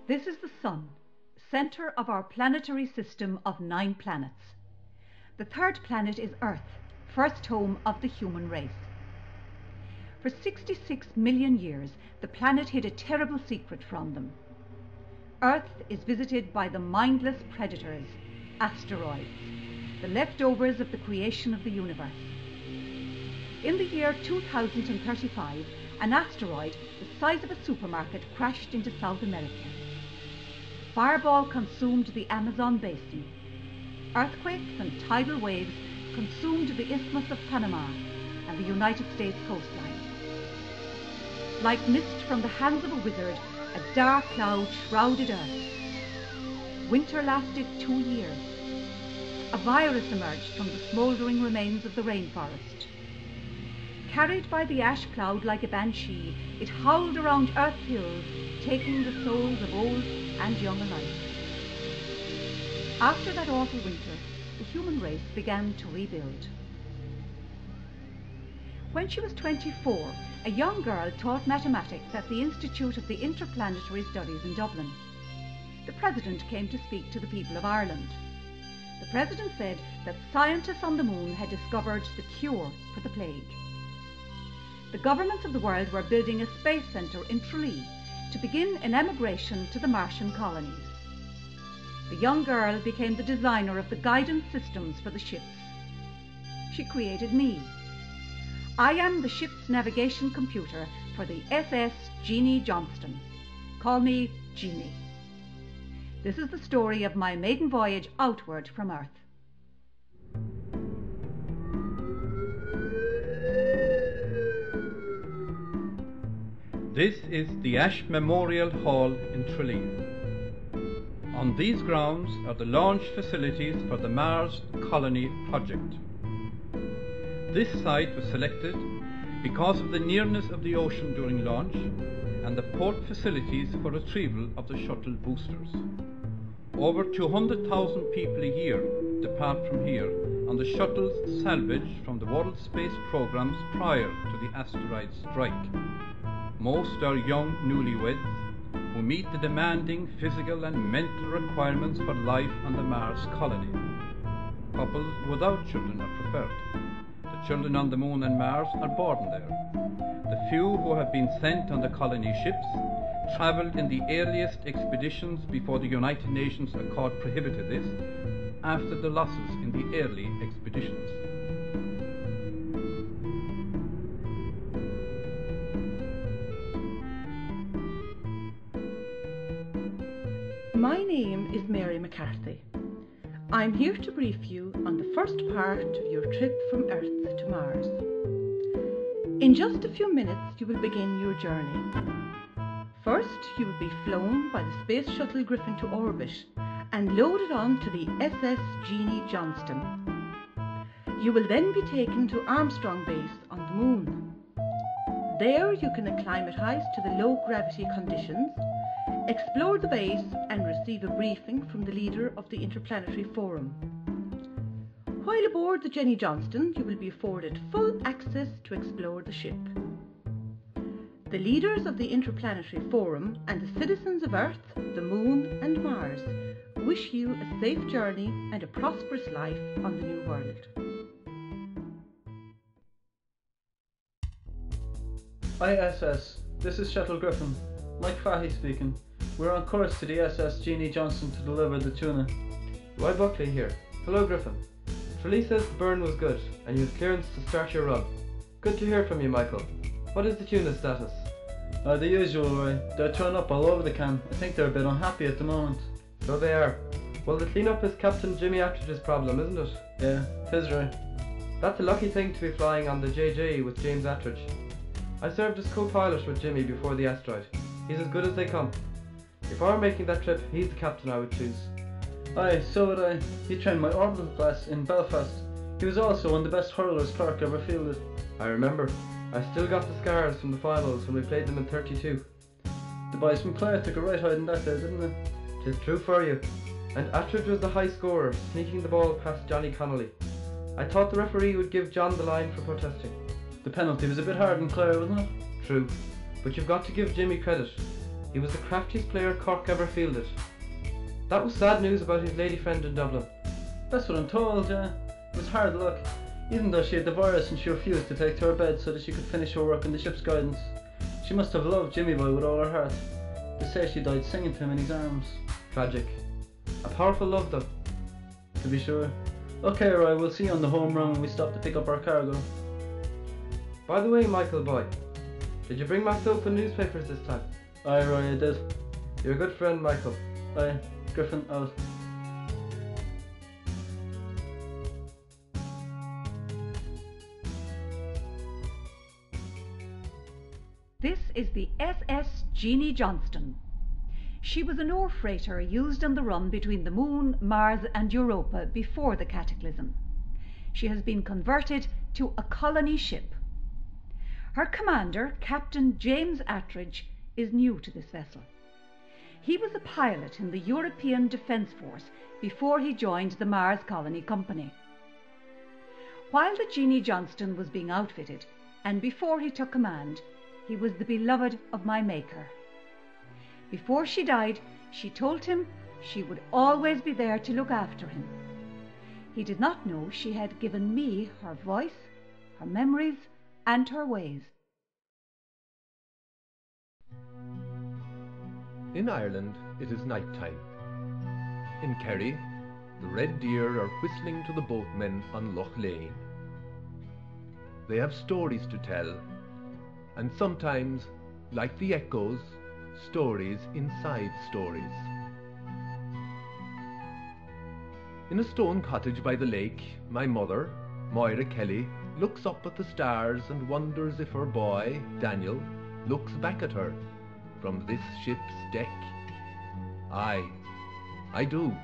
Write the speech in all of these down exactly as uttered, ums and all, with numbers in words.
This is the Sun, centre of our planetary system of nine planets. The third planet is Earth, first home of the human race. For sixty-six million years, the planet hid a terrible secret from them. Earth is visited by the mindless predators, asteroids, the leftovers of the creation of the universe. In the year two thousand thirty-five, an asteroid the size of a supermarket crashed into South America. Fireball consumed the Amazon basin. Earthquakes and tidal waves consumed the Isthmus of Panama and the United States coastline. Like mist from the hands of a wizard, a dark cloud shrouded Earth. Winter lasted two years. A virus emerged from the smouldering remains of the rainforest. Carried by the ash cloud like a banshee, it howled around Earth's hills, taking the souls of old and young alike. After that awful winter, the human race began to rebuild. When she was twenty-four, a young girl taught mathematics at the Institute of the Interplanetary Studies in Dublin. The President came to speak to the people of Ireland. The President said that scientists on the moon had discovered the cure for the plague. The governments of the world were building a space centre in Tralee to begin an emigration to the Martian colonies. The young girl became the designer of the guidance systems for the ships. She created me. I am the ship's navigation computer for the S S Jeannie Johnston. Call me Jeannie. This is the story of my maiden voyage outward from Earth. This is the Ash Memorial Hall in Tralee. On these grounds are the launch facilities for the Mars Colony project. This site was selected because of the nearness of the ocean during launch and the port facilities for retrieval of the shuttle boosters. Over two hundred thousand people a year depart from here on the shuttles salvaged from the World Space programs prior to the asteroid strike. Most are young newlyweds who meet the demanding physical and mental requirements for life on the Mars colony. Couples without children are preferred. The children on the Moon and Mars are born there. The few who have been sent on the colony ships travelled in the earliest expeditions before the United Nations Accord prohibited this, after the losses in the early expeditions. My name is Mary McCarthy. I'm here to brief you on the first part of your trip from Earth to Mars. In just a few minutes you will begin your journey. First, you will be flown by the Space Shuttle Griffin to orbit and loaded on to the S S Jeannie Johnston. You will then be taken to Armstrong Base on the Moon. There you can acclimatise to the low gravity conditions, explore the base and receive a briefing from the leader of the Interplanetary Forum. While aboard the Jenny Johnston, you will be afforded full access to explore the ship. The leaders of the Interplanetary Forum and the citizens of Earth, the Moon and Mars wish you a safe journey and a prosperous life on the new world. I S S, this is Shuttle Griffin. Mike Fahey speaking. We're on course to the S S Jeannie Johnston to deliver the tuna. Roy Buckley here. Hello Griffin. Tralee says the burn was good and you have clearance to start your run. Good to hear from you, Michael. What is the tuna status? Uh, the usual, Roy. They're thrown up all over the can. I think they're a bit unhappy at the moment. So they are. Well, the clean-up is Captain Jimmy Attridge's problem, isn't it? Yeah, it is, Roy. That's a lucky thing to be flying on the J J with James Attridge. I served as co-pilot with Jimmy before the asteroid. He's as good as they come. If I were making that trip, he's the captain I would choose. Aye, so would I. He trained my orbital class in Belfast. He was also one of the best hurlers Clark ever fielded. I remember. I still got the scars from the finals when we played them in thirty-two. The boys from Clare took a right hiding that day, didn't they? Tis true for you. And Attridge was the high scorer, sneaking the ball past Johnny Connolly. I thought the referee would give John the line for protesting. The penalty was a bit hard in Clare, wasn't it? True. But you've got to give Jimmy credit. He was the craftiest player Cork ever fielded. That was sad news about his lady friend in Dublin. That's what I'm told, yeah. It was hard luck. Even though she had the virus and she refused to take to her bed so that she could finish her work in the ship's guidance. She must have loved Jimmy Boy with all her heart. They say she died singing to him in his arms. Tragic. A powerful love though. To be sure. Okay, Roy, we'll see you on the home run when we stop to pick up our cargo. By the way, Michael boy, did you bring my soap and newspapers this time? Aye, Roy, I did. You're a good friend, Michael. Aye, Griffin, out. This is the S S Jeannie Johnston. She was an ore freighter used on the run between the Moon, Mars and Europa before the cataclysm. She has been converted to a colony ship. Her commander, Captain James Attridge, is new to this vessel. He was a pilot in the European Defence Force before he joined the Mars Colony Company. While the Jeannie Johnston was being outfitted, and before he took command, he was the beloved of my Maker. Before she died, she told him she would always be there to look after him. He did not know she had given me her voice, her memories, and her ways. In Ireland, it is night time. In Kerry, the red deer are whistling to the boatmen on Loch Lane. They have stories to tell, and sometimes, like the echoes, stories inside stories. In a stone cottage by the lake, my mother, Moira Kelly, looks up at the stars and wonders if her boy, Daniel, looks back at her from this ship's deck. Aye, I do.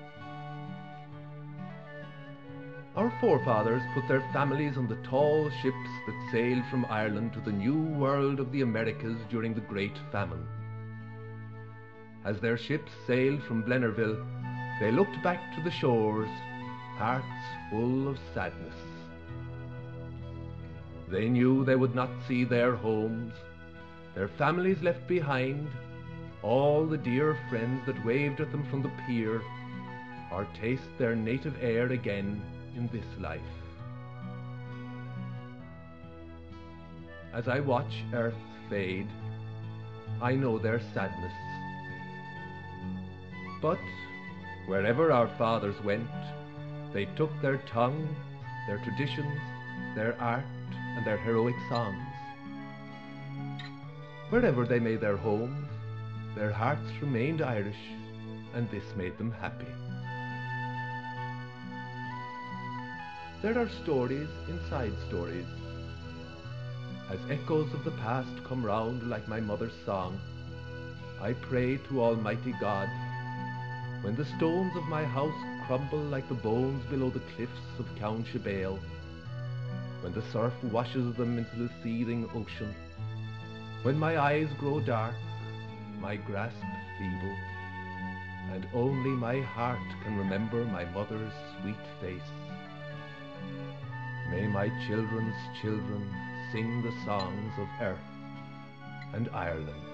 Our forefathers put their families on the tall ships that sailed from Ireland to the new world of the Americas during the Great Famine. As their ships sailed from Blennerville, they looked back to the shores, hearts full of sadness. They knew they would not see their homes, their families left behind, all the dear friends that waved at them from the pier, or taste their native air again in this life. As I watch earth fade, I know their sadness. But wherever our fathers went, they took their tongue, their traditions, their art, and their heroic songs. Wherever they made their homes, their hearts remained Irish, and this made them happy. There are stories inside stories. As echoes of the past come round like my mother's song, I pray to Almighty God, when the stones of my house crumble like the bones below the cliffs of Coun Shabale, when the surf washes them into the seething ocean, when my eyes grow dark, my grasp feeble, and only my heart can remember my mother's sweet face. May my children's children sing the songs of earth and Ireland.